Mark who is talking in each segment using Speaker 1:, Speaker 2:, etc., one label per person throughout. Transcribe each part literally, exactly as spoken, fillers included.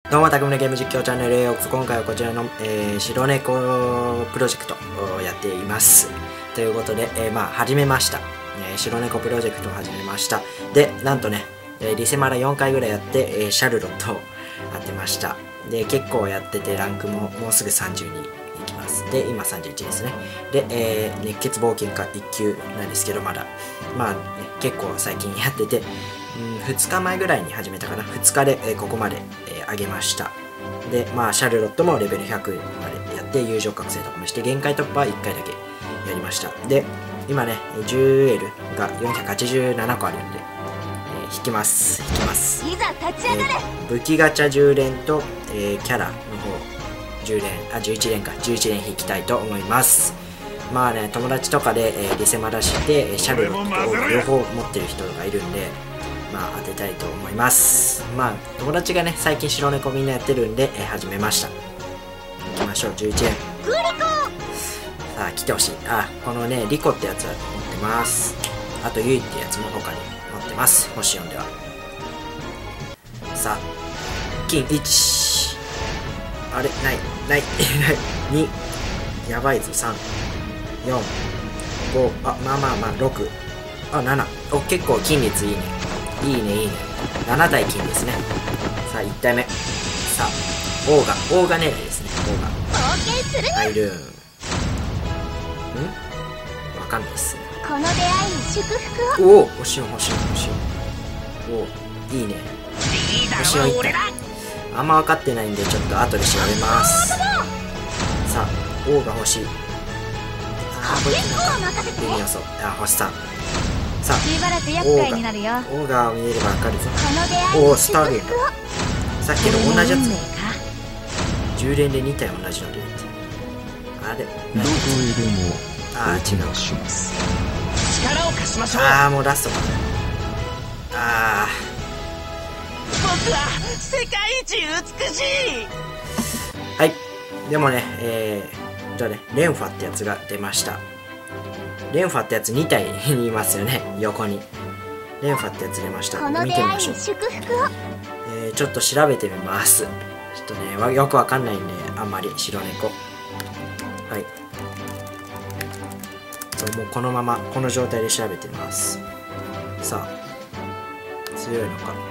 Speaker 1: どうも、たくみのゲーム実況チャンネルへようこそ。今回はこちらの、えー、白猫プロジェクトをやっています。ということで、えー、まあ、始めました。えー、白猫プロジェクトを始めました。で、なんとね、えー、リセマラよんかいぐらいやって、えー、シャルロットを当てました。で、結構やってて、ランクももうすぐさんじゅうにいきます。で、今さんじゅういちですね。で、えー、熱血冒険家いっ級なんですけど、まだ、まあ、ね、結構最近やってて、うん、ふつかまえぐらいに始めたかな。ふつかで、えー、ここまで、えー、上げました。で、まあ、シャルロットもレベルひゃくまでやって、友情覚醒とかもして、限界突破はいっかいだけやりました。で、今ね、ジュエルがよんひゃくはちじゅうななこあるんで、えー、引きます。引きます。
Speaker 2: いざ立ち上がれ。
Speaker 1: えー、武器ガチャじゅう連と、えー、キャラの方、じゅう連、あ、じゅういち連か、じゅういち連引きたいと思います。まあね、友達とかで、えー、リセマラして、シャルロットとオーガ両方持ってる人がいるんで、まあ当てたいと思います。まあ友達がね最近白猫みんなやってるんで、えー、始めました。行きましょう。じゅういち連。
Speaker 2: グリコ。
Speaker 1: さあ来てほしい。あ、このねリコってやつは持ってます。あとユイってやつも他に持ってます。星よんでは。さあ金いち、あれないないに、やばいぞ。さん、よん、ご、あまあまあまあろく、あなな、お結構金率いいね。いいねいいね。なな体金ですね。さあいち体目。さあオーガオーガ狙いですね。オーガ入るん。んわかんないっすね。
Speaker 2: この出会いに祝福を。
Speaker 1: おお星よん星よん星よん。おおいいね。星よんいった。あんま分かってないんでちょっと後で調べます。さあオーガ欲しい。あーこいつなんか微妙そう。あ星さん。さあ
Speaker 2: しばらく厄介になるよ。
Speaker 1: オーガを見えればわかるぞ。
Speaker 2: お
Speaker 1: おおスターリンだ。さっきの同じやつじゅう連でに体同じのであれどこへでもああ違う。
Speaker 3: 力を貸しましょう。
Speaker 1: ああもうラストか。ああ
Speaker 3: 僕は世界一美しい。
Speaker 1: はいでもねえー、じゃあねレンファってやつが出ました。レンファってやつに体にいますよね。横にレンファってやつ出ました。見てみましょう。えー、ちょっと調べてみます。ちょっとねよくわかんないんであんまり白猫。はいもうこのままこの状態で調べてみます。さあ強いのか。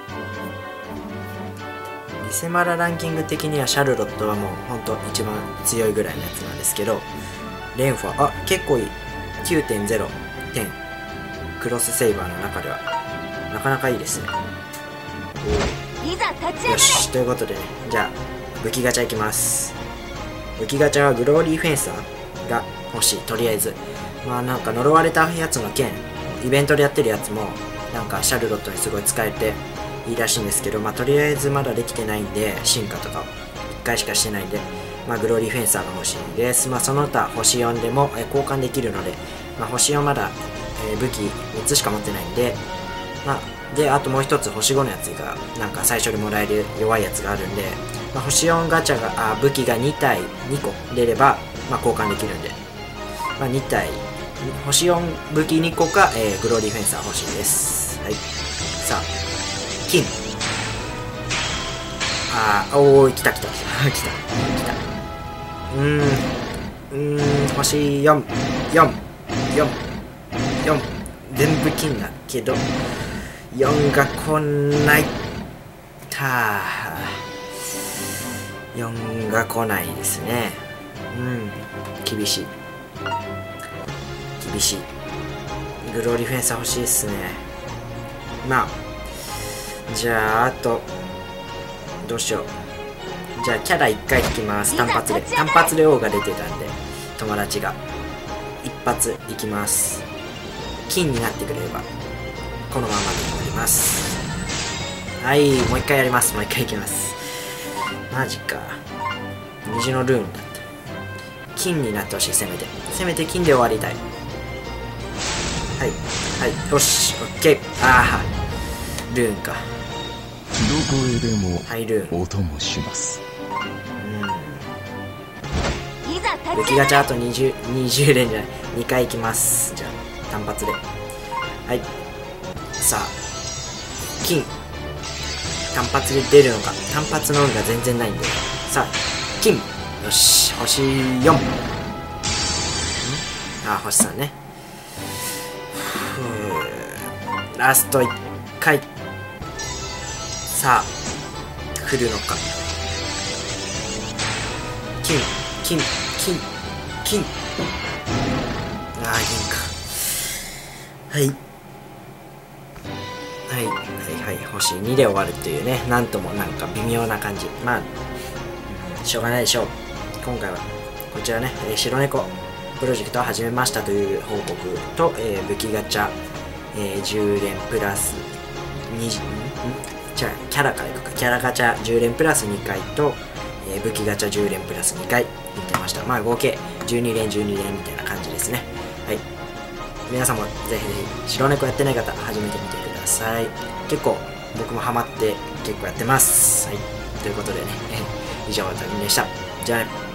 Speaker 1: リセマラランキング的にはシャルロットはもうほんと一番強いぐらいのやつなんですけど、レンファあ結構いい きゅうてんゼロ 点クロスセイバーの中ではなかなかいいですね。よしということでね、じゃあ武器ガチャいきます。武器ガチャはグローリーフェンサーが欲しい。とりあえずまあなんか呪われたやつの剣イベントでやってるやつもなんかシャルロットにすごい使えていいらしいんですけど、まあとりあえずまだできてないんで進化とかいっかいしかしてないんで、まあグローリーフェンサーが欲しいです。まあその他星よんでも交換できるので、まあ、星よんまだ、えー、武器みっつしか持ってないんで、まあであともう一つ星ごのやつがなんか最初にもらえる弱いやつがあるんで、まあ、星よんガチャがあ武器がに体にこ出れば、まあ、交換できるんで、まあ、に体星よん武器にこか、えー、グローリーフェンサー欲しいです。はいさあ金あーおー来た来た来た来た来たうーんうーん星よんよんよんよん全部金だけどよんが来ないたーよんが来ないですね。うん厳しい厳しい。グローリーフェンサー欲しいっすね。まあじゃああとどうしよう。じゃあキャラいっかい引きます。単発で単発で王が出てたんで友達が一発いきます。金になってくれればこのままで終わります。はいもう一回やります。もう一回いきます。マジか虹のルーンだった。金になってほしい。せめてせめて金で終わりたい。はいはいよしオッケー。ああルーンか。
Speaker 3: どこへでも
Speaker 1: はいルーン
Speaker 3: お供します。
Speaker 1: うん武器ガチャあとにじゅう、にじゅう連じゃないにかいいきます。じゃあ単発ではいさあ金単発で出るのか。単発の運が全然ないんで。さあ、金。よし、星よん。んあ、星さんね。ふうラストいっかい。さあ、来るのか。金、金、金、金。ああ、銀か。はい。はい、はい、はい、星にで終わるというね、なんともなんか微妙な感じ。まあ、しょうがないでしょう。今回は、こちらね、えー、白猫プロジェクトを始めましたという報告と、えー、武器ガチャ、えー、じゅう連プラスにじゅう、んじゃあ、キャラからいくか。キャラガチャじゅう連プラスにかいと、えー、武器ガチャじゅう連プラスにかい言ってました。まあ、合計じゅうに連、じゅうに連みたいな感じですね。はい。皆さんもぜひぜひ白猫やってない方、始めてみてください。結構、僕もハマって結構やってます。はい。ということでね、以上、たくみでした。じゃあね。